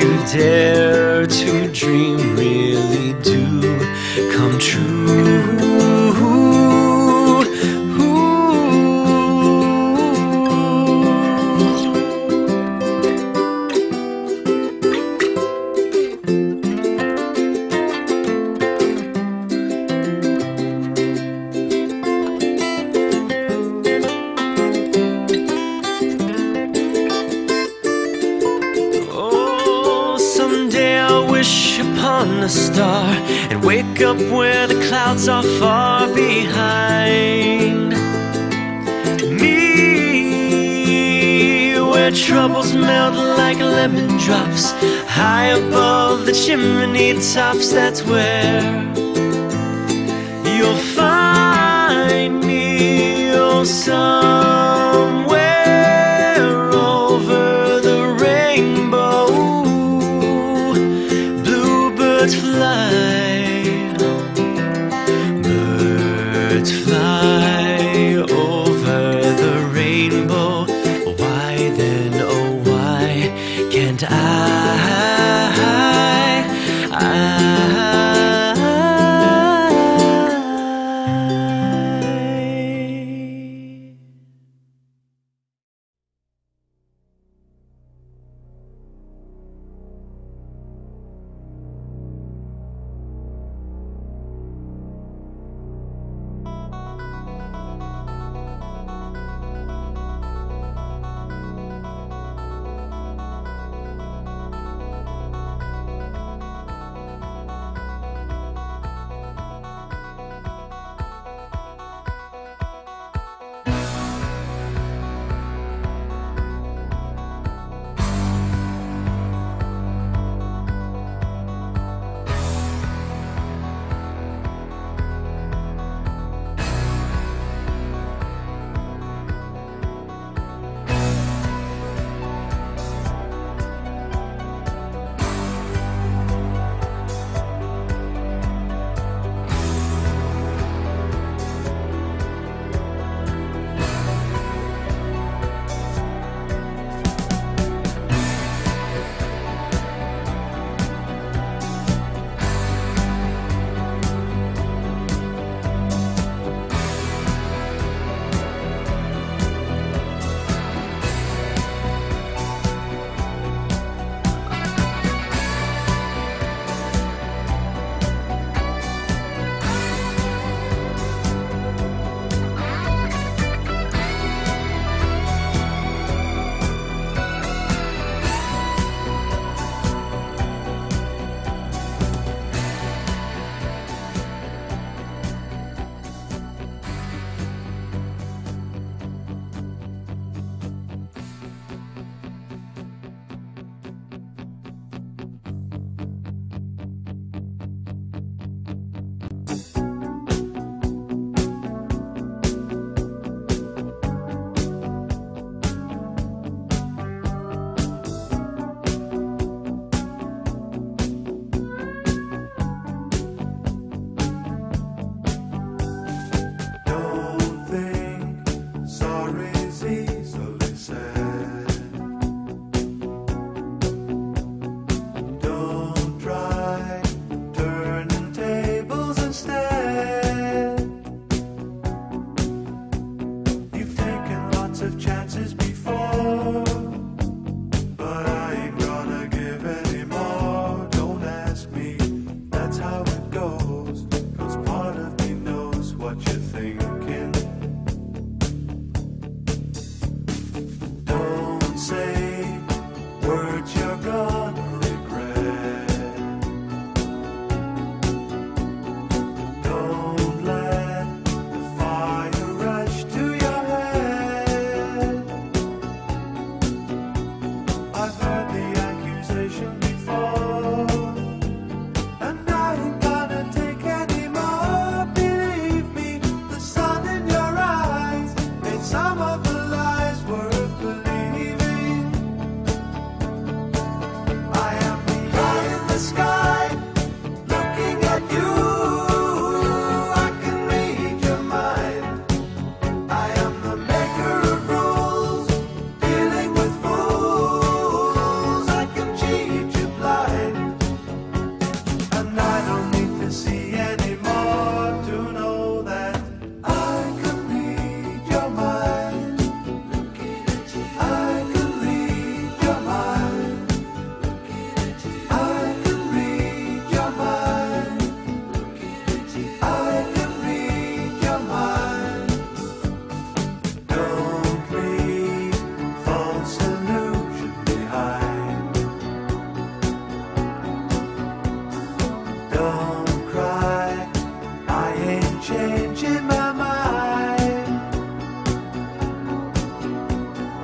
you dare to dream really do come true. Upon a star and wake up where the clouds are far behind me, where troubles melt like lemon drops high above the chimney tops. That's where you'll find me. Oh, somewhere over the rainbow, birds fly over the rainbow. Why then, oh why can't I?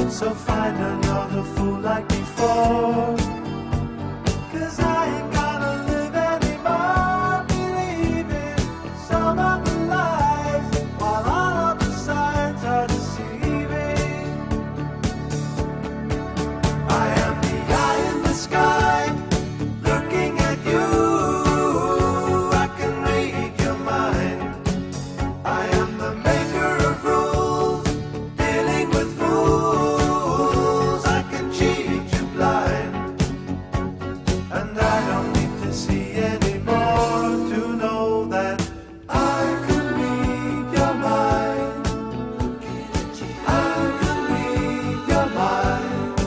So find another fool like before, 'cause I ain't gonna live anymore believing some of the lies, while all of the signs are deceiving. I am the eye in the sky, looking at you. I can read your mind. I am the maker of rules, dealing with fools. I can cheat you blind, and I don't need to see anymore to know that I can read your mind. I can read your mind.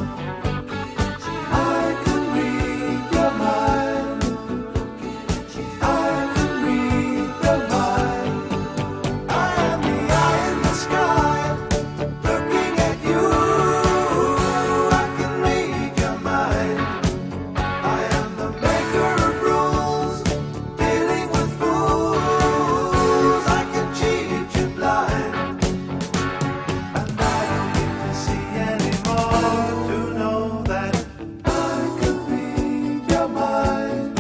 I can read your mind. I can read your mind. I am the eye in the sky, looking at you. I can read your mind. I am the maker of rules, dealing with fools. I can cheat you blind, and I don't need to see anymore to know that I can read your mind.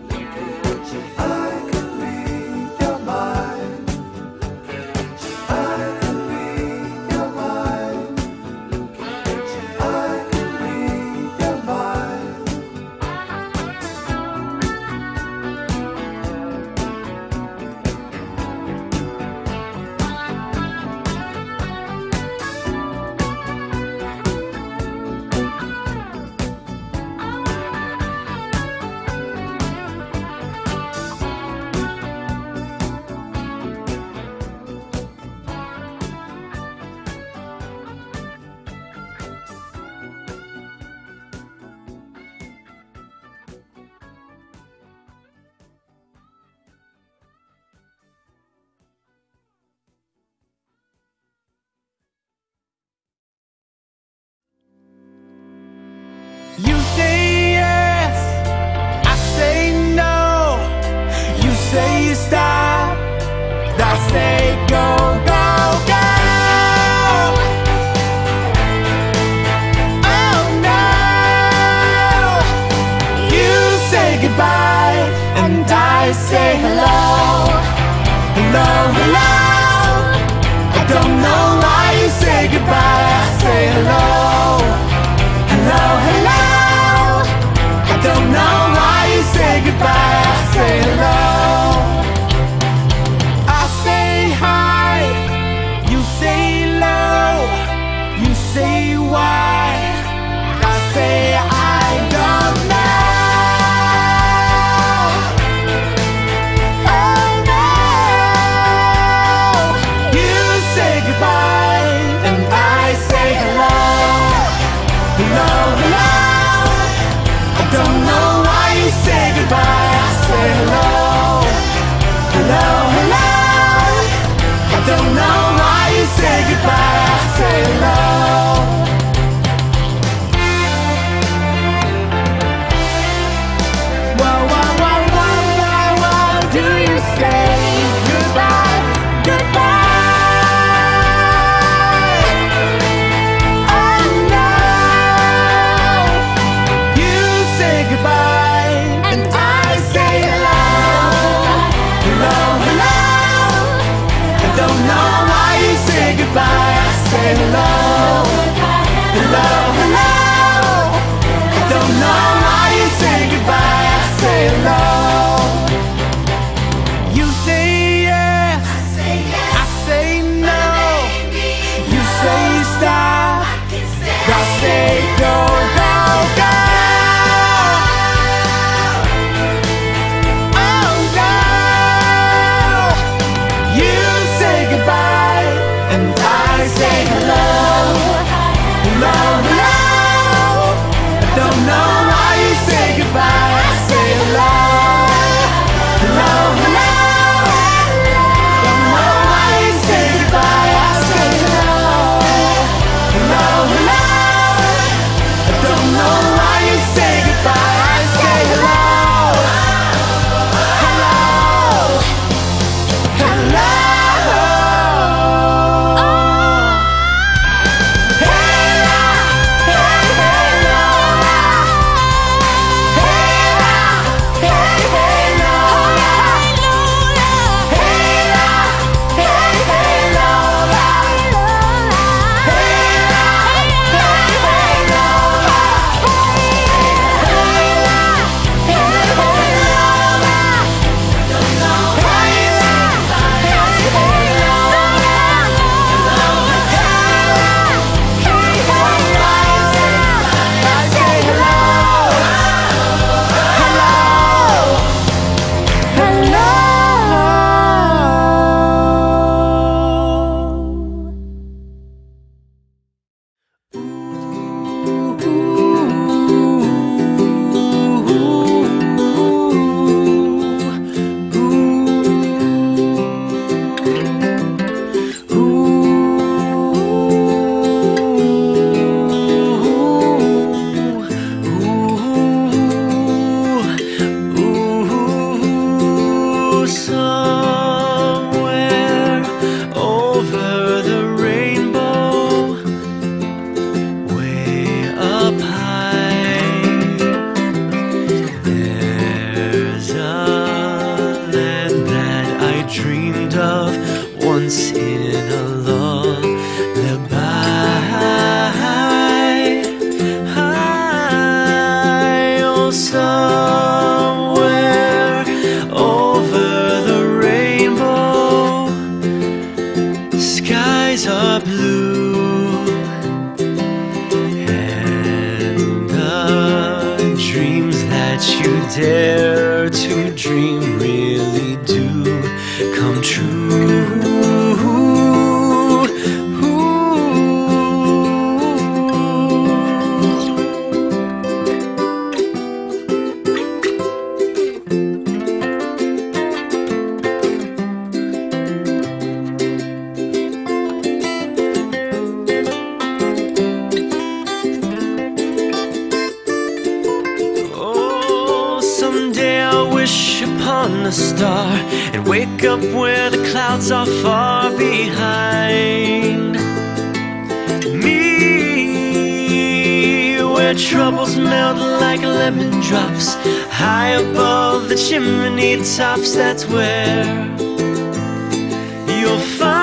I can read your mind. I can read your mind. I can read your mind. You say yes, I say no. You say stop, I say go, go, go. Oh no. You say goodbye, and I say hello. Hello, hello. I don't know why you say goodbye, I say hello. Hello, hello. I don't know why you say goodbye, I say hello. I say hi, you say low. You say why, I say I don't know. Oh no. You say goodbye, and I say hello. Hello, hello. I don't know why you say goodbye, I say hello. Hello, hello. I don't know why you say goodbye, I say hello. Whoa, whoa, whoa, whoa, whoa, whoa. Do you say goodbye, goodbye? Hello, hello, hello. I don't know why you say goodbye, I say hello. You say yes, I say no. You say stop, I say go, go, go. Oh no. You say goodbye, and I say hello, hello, hello. dare to dream really do come true. Someday I'll wish upon a star and wake up where the clouds are far behind me, where troubles melt like lemon drops high above the chimney tops. That's where you'll find